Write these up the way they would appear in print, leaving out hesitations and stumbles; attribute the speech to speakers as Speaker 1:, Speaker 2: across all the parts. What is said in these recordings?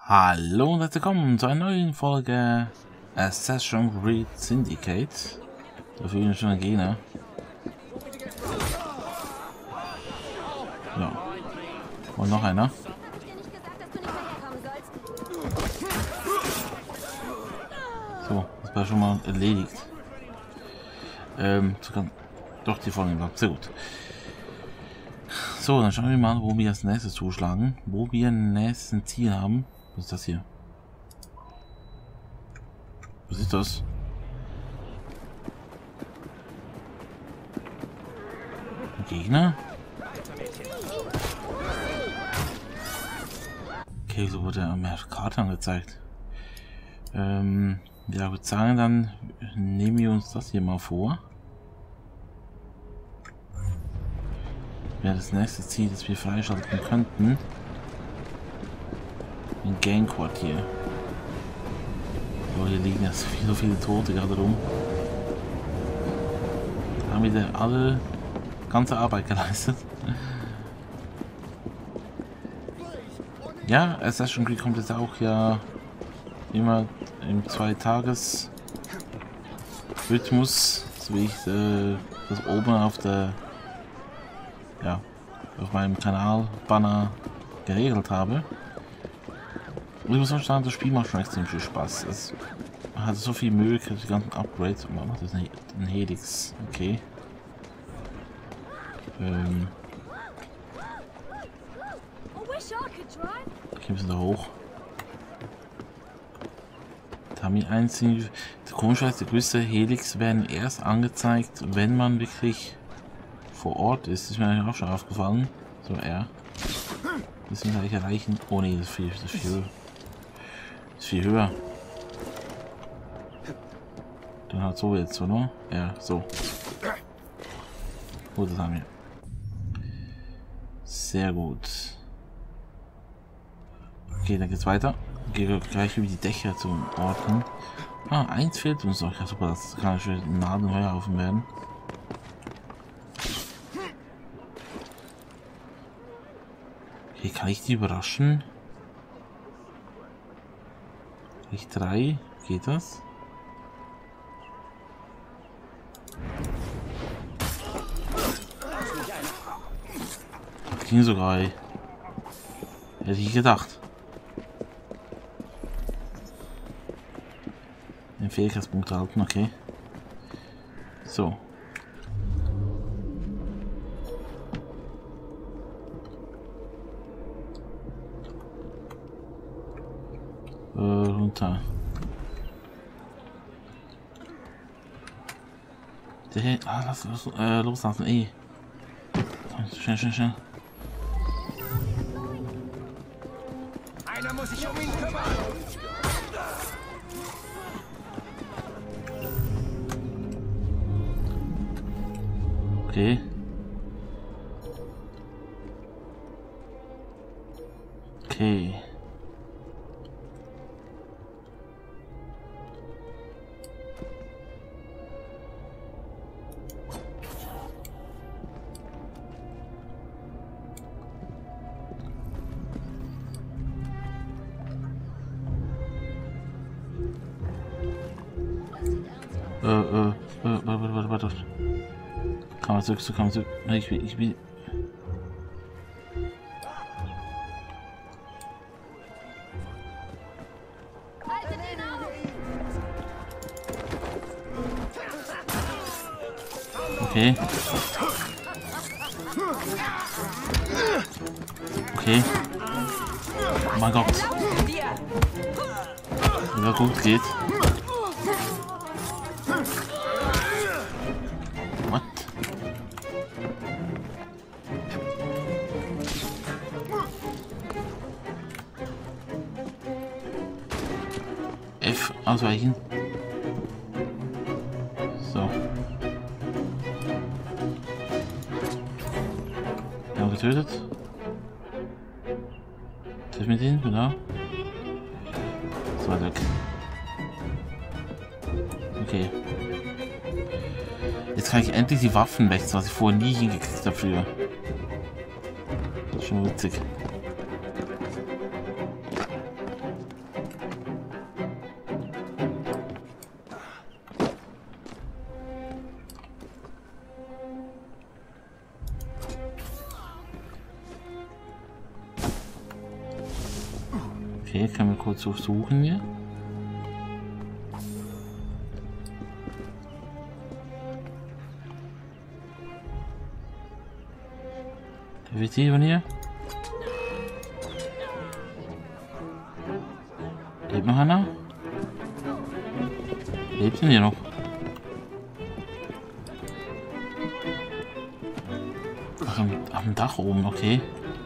Speaker 1: Hallo und herzlich willkommen zu einer neuen Folge Assassin's Creed Syndicate. Da fühlen wir schon ein Gegner. Ja. Und noch einer. So, das war schon mal erledigt. Doch, die Folge war sehr gut. So, dann schauen wir mal, wo wir als nächstes zuschlagen. Wo wir ein nächstes Ziel haben. Was ist das hier? Was ist das? Ein Gegner? Okay, so wurde er mehr Karte angezeigt. Ja, ich würde sagen, dann nehmen wir uns das hier mal vor. Wäre das nächste Ziel, das wir freischalten könnten. Ein Gangquartier. Oh, hier liegen ja so viele Tote gerade rum. Da haben wir alle ganze Arbeit geleistet. Ja, Assassin's Creed kommt jetzt auch ja immer im 2-Tages-Rhythmus, so wie ich das oben auf der auf meinem Kanal Banner geregelt habe. Und ich muss auch sagen, das Spiel macht schon extrem viel Spaß. Es hat so viel Möglichkeiten, die ganzen Upgrades. Und man macht das ein Helix. Okay. Okay, wir sind da hoch. Da haben wir einzelne. Komischerweise, gewisse Helix werden erst angezeigt, wenn man wirklich vor Ort ist. Das ist mir eigentlich auch schon aufgefallen. So, R. Das sind gleich erreichen. Oh ne, das ist viel höher. Dann halt so jetzt, oder? Ja, so. Gut, das haben wir. Sehr gut. Okay, dann geht's weiter. Gehe gleich über die Dächer zum Ort hin. Ah, eins fehlt uns noch. Ja, super, das kann schon ein Nadelheuerhaufen werden. Okay, kann ich die überraschen? Ich 3, geht das? Das ging sogar. Hätte ich gedacht. Den Fähigkeitspunkt halten, okay. So. Runter. Lass loslassen, ey. Schnell.
Speaker 2: Einer muss sich um ihn kümmern.
Speaker 1: Okay. Okay. Warte. Kann man zurück. Ich will. Okay. Okay. Oh mein Gott. Ja, gut geht. What? F ausweichen. So. Wir haben getötet. Treff mit ihnen, genau. So, weit weg. Okay. Jetzt kann ich endlich die Waffen wechseln, was ich vorher nie hingekriegt habe früher. Das ist schon witzig. Okay, können wir kurz suchen hier. Der wird hier von hier. Lebt noch einer? Lebt denn hier noch? Ach, am Dach oben, okay.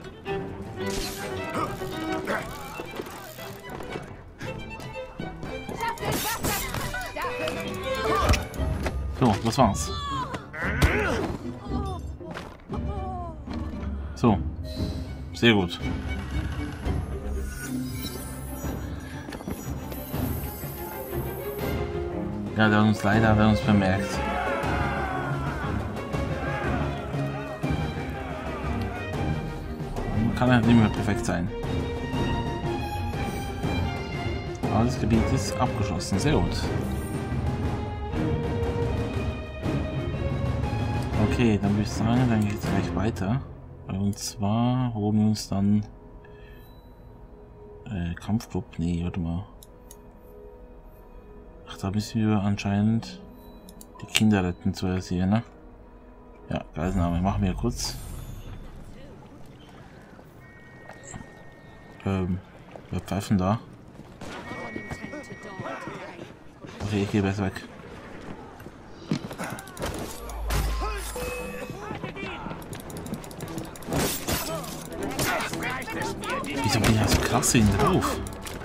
Speaker 1: So, das war's. So. Sehr gut. Ja, der hat uns leider bemerkt. Kann halt nicht mehr perfekt sein. Aber das Gebiet ist abgeschlossen. Sehr gut. Okay, dann würde ich sagen, dann geht es gleich weiter. Und zwar holen wir uns dann Kampfclub. Nee, warte mal. Ach, da müssen wir anscheinend die Kinder retten zuerst hier, ne? Ja, geiles Name. Machen wir kurz. Wir pfeifen da. Okay, ich gehe besser weg. Wieso bin ich so krass hin drauf?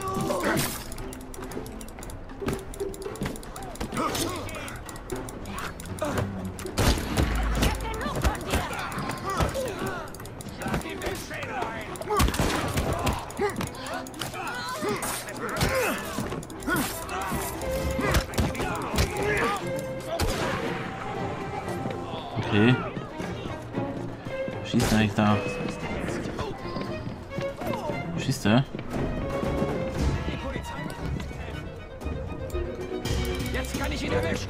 Speaker 1: Okay. Schießt eigentlich da? Schießt er?
Speaker 2: Jetzt kann ich ihn erwischen.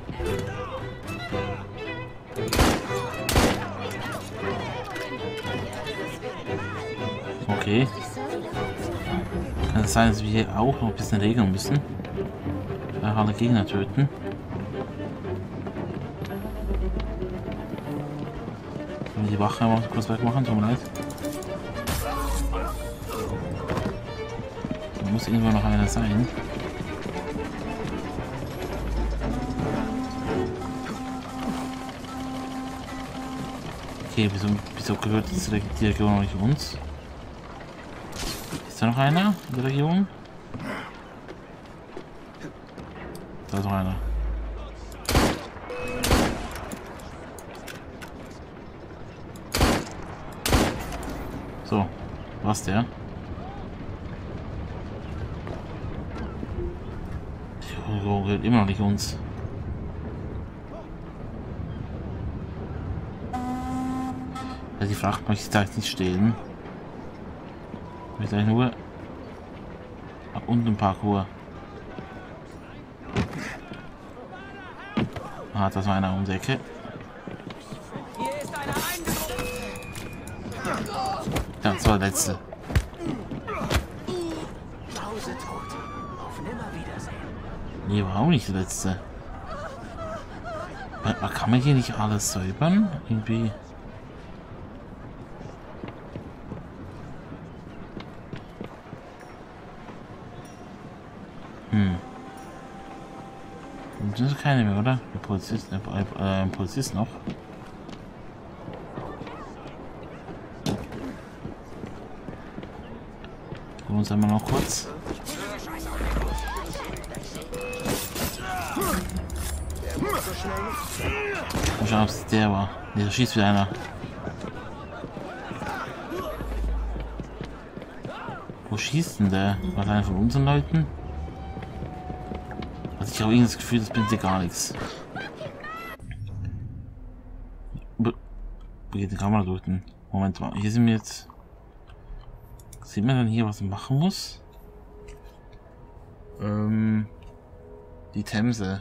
Speaker 1: Okay. Kann es sein, dass wir hier auch noch ein bisschen regeln müssen? Alle Gegner töten. Können wir die Wache mal kurz wegmachen? Tut mir leid. Da muss irgendwo noch einer sein. Okay, wieso gehört die Region noch nicht uns? Ist da noch einer in der Region? Da ist noch einer. So, was der? Die Region gehört immer noch nicht uns. Ja, die Fracht möchte ich da nicht stehen. Ich will nur unten im Parkour. Ah, das war einer um die Ecke.
Speaker 2: Hier ist einer eingebrochen.
Speaker 1: Ja, das war der letzte.
Speaker 2: Mausetot. Auf Nimmerwiedersehen.
Speaker 1: Nee, war auch nicht der letzte. Kann man hier nicht alles säubern? Irgendwie. Das sind keine mehr, oder? Der Polizist, Polizist noch. Gucken wir uns einmal noch kurz. Mal schauen, ob es der war. Ne, da schießt wieder einer. Wo schießt denn der? War einer von unseren Leuten? Also ich habe irgendwie das Gefühl, das bringt dir gar nichts. Wo geht die Kamera durch den? Moment mal, hier sind wir jetzt. Sieht man dann hier, was man machen muss? Die Themse.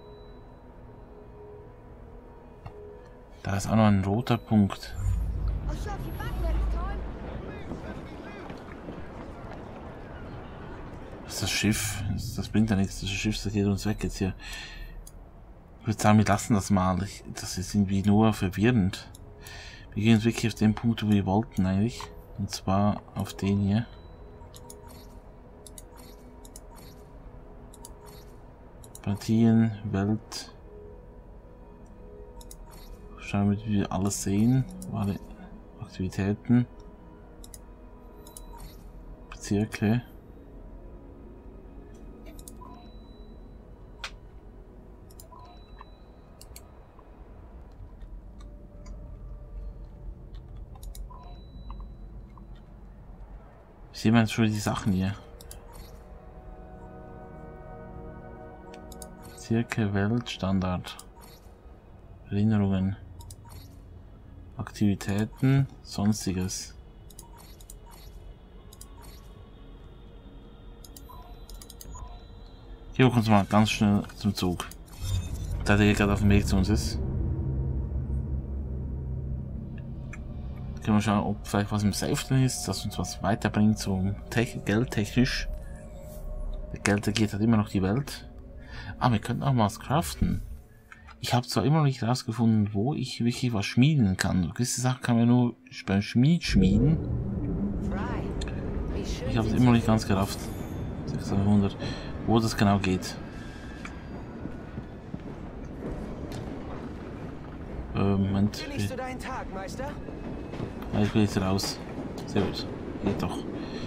Speaker 1: Da ist auch noch ein roter Punkt. Das ist das Schiff. Das bringt ja nichts. Das Schiff, das geht uns weg jetzt hier. Ich würde sagen, wir lassen das mal. Das ist irgendwie nur verwirrend. Wir gehen jetzt wirklich auf den Punkt, wo wir wollten eigentlich. Und zwar auf den hier. Partien, Welt. Schauen wir, wie wir alles sehen. Alle Aktivitäten. Bezirke. Sehen wir jetzt schon die Sachen hier. Bezirke, Welt, Standard. Erinnerungen. Aktivitäten, Sonstiges. Hier kommt mal ganz schnell zum Zug. Da der gerade auf dem Weg zu uns ist. Können wir schauen, ob vielleicht was im Safe drin ist, das uns was weiterbringt zum Geldtechnisch. Der Geld geht halt immer noch die Welt. Ah, wir könnten auch mal was craften. Ich habe zwar immer noch nicht herausgefunden, wo ich wirklich was schmieden kann. Gewisse Sachen kann man nur beim Schmied schmieden. Ich habe es immer noch nicht ganz gerafft. 600, wo das genau geht. Moment.
Speaker 2: Genießt du deinen Tag, Meister?
Speaker 1: Ja, ich will jetzt raus. Sehr gut. Geht doch.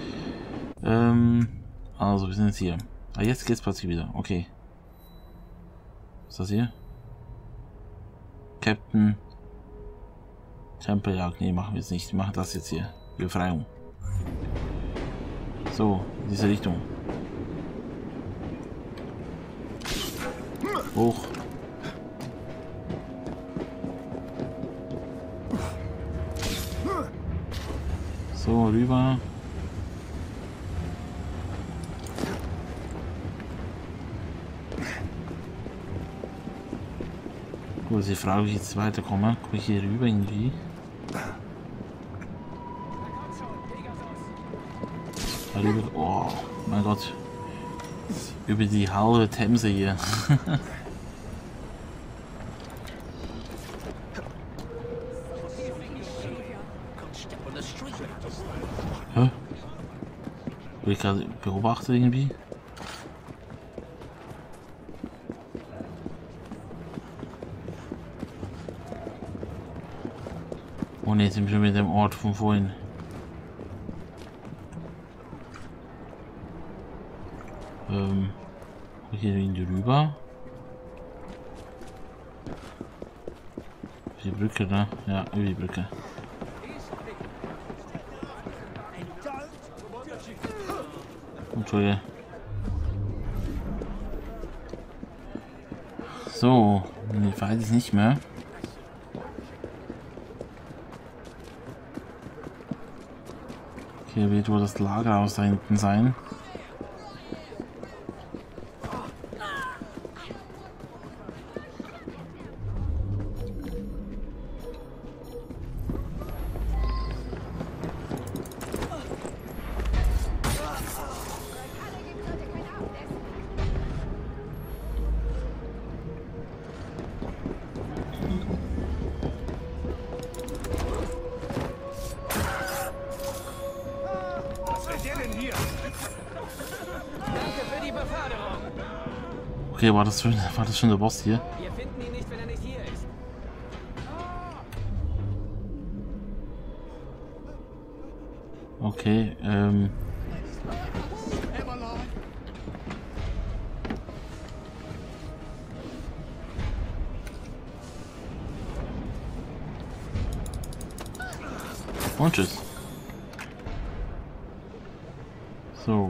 Speaker 1: Also, wir sind jetzt hier. Ah, jetzt geht's plötzlich wieder. Okay. Was ist das hier? Captain. Tempeljagd. Nee, machen wir jetzt nicht. Wir machen das jetzt hier. Befreiung. So, in diese Richtung. Hoch. So, rüber. Gut, ist die Frage, wie ich jetzt weiterkomme. Komme ich hier rüber irgendwie? Rüber. Oh, mein Gott. Über die halbe Themse hier. Hä? Wurde ich gerade beobachtet irgendwie? Oh ne, jetzt sind wir schon mit dem Ort von vorhin. Hier rüber. Die Brücke, ne? Ja, über die Brücke. Entschuldige. So, ich weiß es nicht mehr. Hier wird wohl das Lagerhaus da hinten sein. Okay, war das schon der Boss hier?
Speaker 2: Wir finden ihn nicht, wenn er nicht hier ist.
Speaker 1: Okay, und tschüss. So.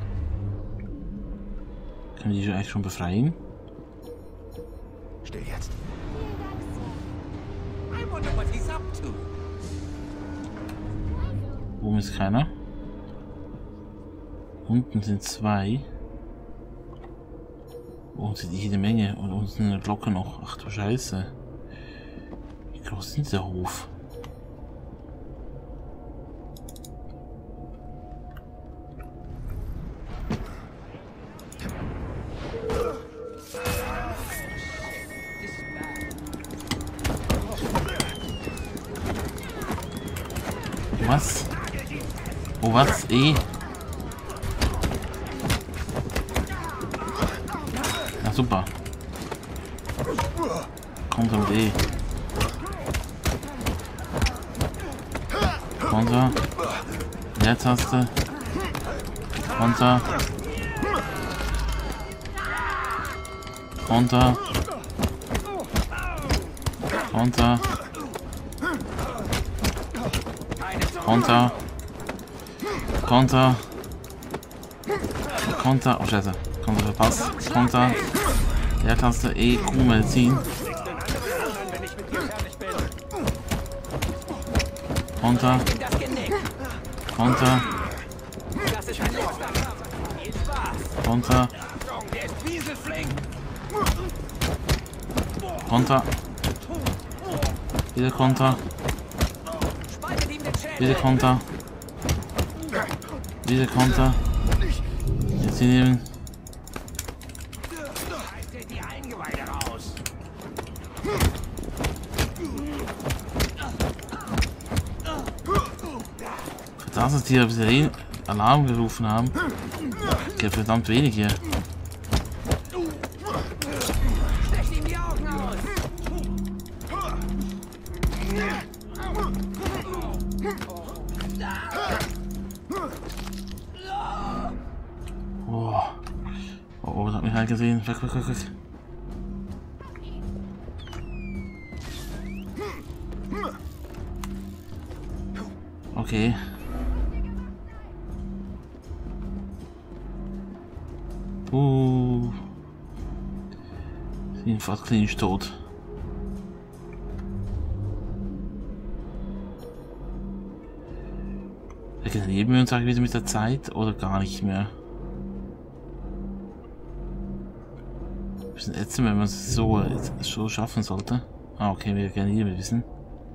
Speaker 1: Können die eigentlich schon befreien?
Speaker 2: Still jetzt.
Speaker 1: Oben ist keiner. Unten sind zwei. Oben sind jede Menge. Und unten eine Glocke noch. Ach du Scheiße. Wie groß ist der Hof? was? Oh, was? E? Ja, super. Konter mit E. Konter. Leertaste. Konter. Konter. Konter. Konter. Konter. Konter. Oh, scheiße. Konter verpasst. Konter. Leertaste. E. Q. Medizin. Konter. Konter. Konter. Konter. Wieder Konter. Wieder Konter. Wieder Konter. Jetzt hier nehmen. Das ist hier, bis sie Alarm gerufen haben. Okay, verdammt wenig hier. Oh, oh, das hat mich halt gesehen. Weg, weg, weg, weg. Okay. Sind fast klinisch tot. Regenerieren wir uns eigentlich wieder mit der Zeit oder gar nicht mehr? Ein bisschen ätzend, wenn man es so schaffen sollte. Ah, okay, wir regenerieren, wir wissen.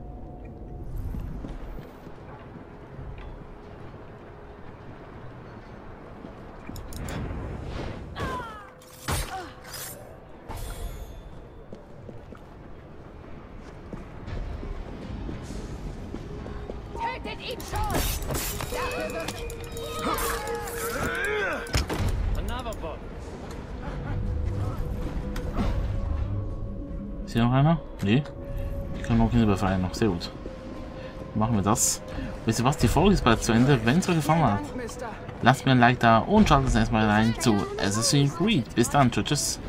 Speaker 1: Ist hier noch einer? Nee. Ich kann noch Kinder befreien noch. Sehr gut. Machen wir das. Wisst ihr was? Die Folge ist bald zu Ende. Wenn es euch gefallen hat, lasst mir ein Like da und schaltet das erstmal rein zu Assassin's Creed. Bis dann. Tschüss.